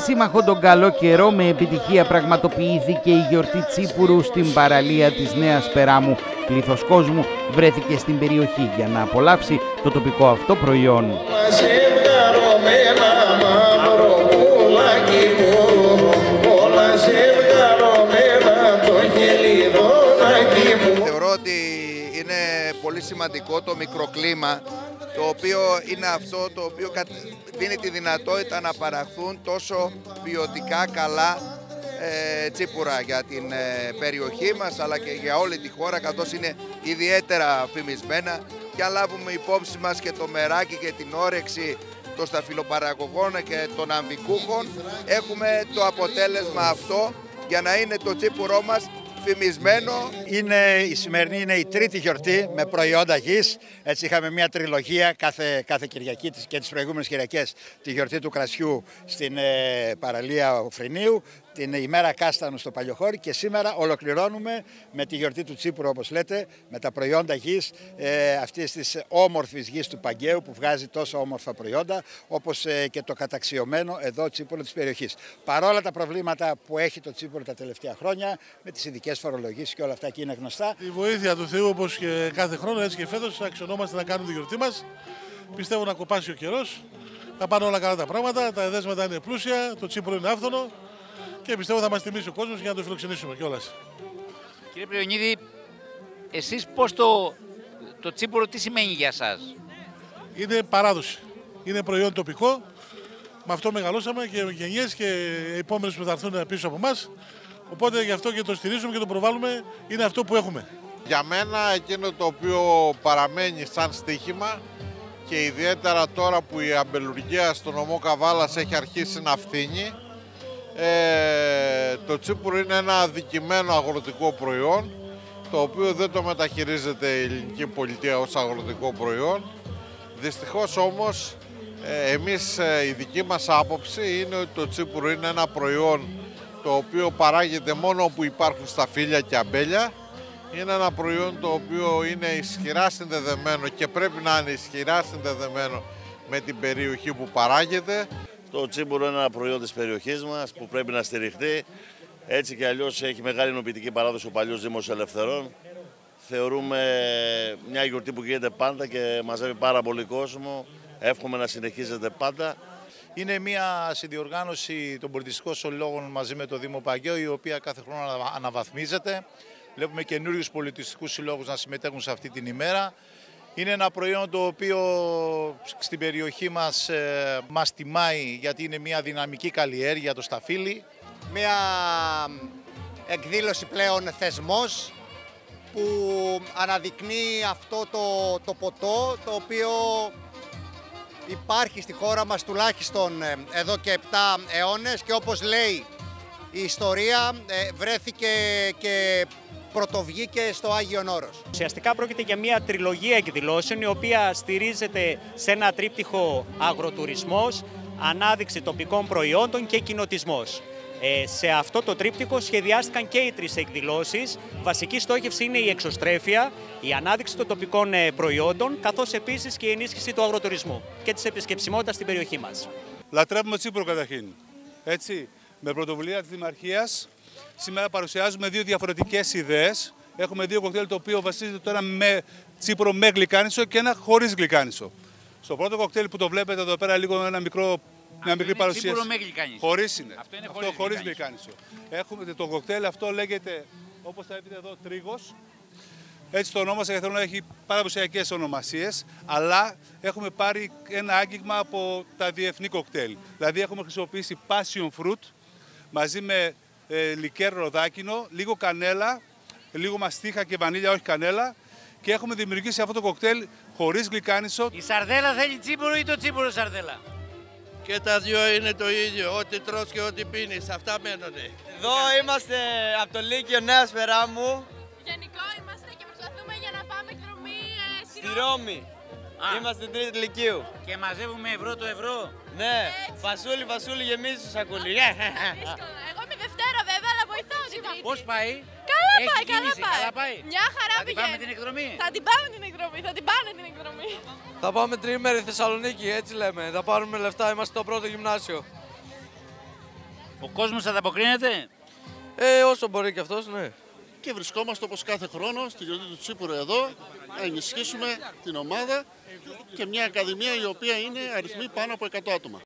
σύμμαχο τον καλό καιρό, με επιτυχία πραγματοποιήθηκε η γιορτή Τσίπουρου στην παραλία της Νέας Περάμου. Πλήθος κόσμου βρέθηκε στην περιοχή για να απολαύσει το τοπικό αυτό προϊόν. Θεωρώ ότι είναι πολύ σημαντικό το μικροκλίμα, το οποίο είναι αυτό το οποίο δίνει τη δυνατότητα να παραχθούν τόσο ποιοτικά καλά τσίπουρα για την περιοχή μας, αλλά και για όλη τη χώρα, καθώς είναι ιδιαίτερα φημισμένα. Και αν λάβουμε υπόψη μας και το μεράκι και την όρεξη των σταφυλοπαραγωγών και των αμβικούχων, έχουμε το αποτέλεσμα αυτό για να είναι το τσίπουρό μας φημισμένο. Η σημερινή είναι η τρίτη γιορτή με προϊόντα γης. Έτσι είχαμε μια τριλογία κάθε Κυριακή και τις προηγούμενες Κυριακές, τη γιορτή του κρασιού στην παραλία Οφρινίου, την ημέρα Κάστανου στο Παλιοχώρι, και σήμερα ολοκληρώνουμε με τη γιορτή του Τσίπουρου, όπως λέτε, με τα προϊόντα γης αυτής της όμορφης γης του Παγκαίου, που βγάζει τόσο όμορφα προϊόντα, όπως και το καταξιωμένο εδώ τσίπουρο της περιοχής. Παρόλα τα προβλήματα που έχει το τσίπουρο τα τελευταία χρόνια, με τις ειδικές φορολογίες και όλα αυτά, και είναι γνωστά. Η βοήθεια του Θεού, όπως και κάθε χρόνο, έτσι και φέτος, αξιωνόμαστε να κάνουμε τη γιορτή μας. Πιστεύω να κοπάσει ο καιρός, θα πάνε όλα καλά τα πράγματα, τα εδέσματα είναι πλούσια, το τσίπουρο είναι άφθονο. Και πιστεύω θα μας τιμήσει ο κόσμος για να το φιλοξενήσουμε κιόλας. Κύριε Πριονίδη, εσείς πώς το τσίπουρο τι σημαίνει για σας? Είναι παράδοση. Είναι προϊόν τοπικό. Με αυτό μεγαλώσαμε και γενιές και οι επόμενες που θα έρθουν πίσω από εμάς. Οπότε γι' αυτό και το στηρίζουμε και το προβάλλουμε. Είναι αυτό που έχουμε. Για μένα εκείνο το οποίο παραμένει σαν στοίχημα, και ιδιαίτερα τώρα που η αμπελουργία στο νομό Καβάλας έχει αρχίσει να φθήνει, το τσίπουρο είναι ένα αδικημένο αγροτικό προϊόν, το οποίο δεν το μεταχειρίζεται η ελληνική πολιτεία ως αγροτικό προϊόν. Δυστυχώς όμως εμείς, η δική μας άποψη είναι ότι το τσίπουρο είναι ένα προϊόν το οποίο παράγεται μόνο όπου υπάρχουν σταφύλια και αμπέλια. Είναι ένα προϊόν το οποίο είναι ισχυρά συνδεδεμένο και πρέπει να είναι ισχυρά συνδεδεμένο με την περιοχή που παράγεται. Το τσίπουρο είναι ένα προϊόν της περιοχής μας που πρέπει να στηριχτεί. Έτσι και αλλιώς έχει μεγάλη ενοποιητική παράδοση ο παλιός Δήμος Ελευθερών. Θεωρούμε μια γιορτή που γίνεται πάντα και μαζεύει πάρα πολύ κόσμο. Εύχομαι να συνεχίζεται πάντα. Είναι μια συνδιοργάνωση των πολιτιστικών συλλόγων μαζί με το Δήμο Παγκαίου, η οποία κάθε χρόνο αναβαθμίζεται. Βλέπουμε καινούριους πολιτιστικούς συλλόγους να συμμετέχουν σε αυτή την ημέρα. Είναι ένα προϊόν το οποίο στην περιοχή μας τιμάει, γιατί είναι μια δυναμική καλλιέργεια, το σταφύλι. Μια εκδήλωση πλέον θεσμός που αναδεικνύει αυτό το ποτό, το οποίο υπάρχει στη χώρα μας τουλάχιστον εδώ και 7 αιώνες, και όπως λέει η ιστορία βρέθηκε και πρωτοβγήκε στο Άγιον Όρος. Ουσιαστικά πρόκειται για μια τριλογία εκδηλώσεων, η οποία στηρίζεται σε ένα τρίπτυχο αγροτουρισμός, ανάδειξη τοπικών προϊόντων και κοινοτισμός. Σε αυτό το τρίπτυχο σχεδιάστηκαν και οι 3 εκδηλώσεις. Βασική στόχευση είναι η εξωστρέφεια, η ανάδειξη των τοπικών προϊόντων, καθώς επίσης και η ενίσχυση του αγροτουρισμού και της επισκεψιμότητας στην περιοχή μας. Λατρεύουμε τσίπουρο καταρχήν. Έτσι, με πρωτοβουλία της Δημαρχίας, σήμερα παρουσιάζουμε 2 διαφορετικές ιδέες. Έχουμε 2 κοκτέιλ, το οποίο βασίζεται το ένα με τσίπουρο με γλυκάνισο και ένα χωρίς γλυκάνισο. Στο πρώτο κοκτέιλ που το βλέπετε εδώ πέρα, λίγο μια μικρή παρουσίαση. Τσίπουρο με γλυκάνισο. Χωρίς είναι. Αυτό είναι χωρίς γλυκάνισο. Έχουμε το κοκτέιλ, αυτό λέγεται, όπως θα δείτε εδώ, τρίγος. Έτσι το ονόμασα, γιατί θέλω να έχει παραδοσιακές ονομασίες, αλλά έχουμε πάρει ένα άγγιγμα από τα διεθνή κοκτέιλ. Δηλαδή έχουμε χρησιμοποιήσει passion fruit μαζί με λικέρ ροδάκινο, λίγο κανέλα, λίγο μαστίχα και βανίλια, όχι κανέλα, και έχουμε δημιουργήσει αυτό το κοκτέιλ χωρίς γλυκάνισο. Η σαρδέλα θέλει τσίπουρο ή το τσίπουρο σαρδέλα? Και τα δύο είναι το ίδιο, ό,τι τρως και ό,τι πίνεις, αυτά μένουνε. Εδώ είμαστε από το Λύκειο Νέας Περάμου. Γενικό είμαστε και προσπαθούμε για να πάμε εκδρομή στη Ρώμη. Είμαστε τρίτη Λυκείου. Και μαζεύουμε ευρώ το ευρώ. Ναι, φασούλι γεμίζει το σακούλι. Εγώ είμαι Δευτέρα βέβαια, αλλά βοηθάω την Τρίτη. Πώς πάει? Καλά πάει. Μια χαρά πηγαίνει. Θα την πάμε την εκδρομή? Θα την πάμε την εκδρομή, θα την πάνε την εκδρομή. Θα πάμε τριήμερη Θεσσαλονίκη, έτσι λέμε. Θα πάρουμε λεφτά, είμαστε στο πρώτο γυμνάσιο. Ο κόσμος ανταποκρίνεται. Όσο μπορεί και αυτός, ναι. Και βρισκόμαστε όπως κάθε χρόνο στη γιορτή του Τσίπουρου εδώ, να ενισχύσουμε την ομάδα και μια ακαδημία η οποία είναι αριθμοί πάνω από 100 άτομα.